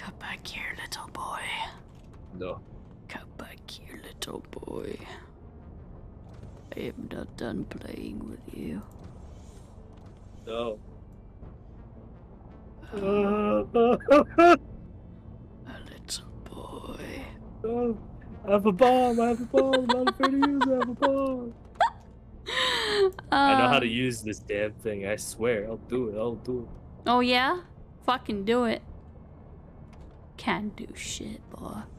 Come back here, little boy. No. Come back here, little boy. I am not done playing with you. No. A little boy. No. I have a bomb. I have a bomb. I'm not afraid to use it. I have a bomb. I know how to use this damn thing. I swear. I'll do it. I'll do it. Oh, yeah? Fucking do it. Can't do shit, boy.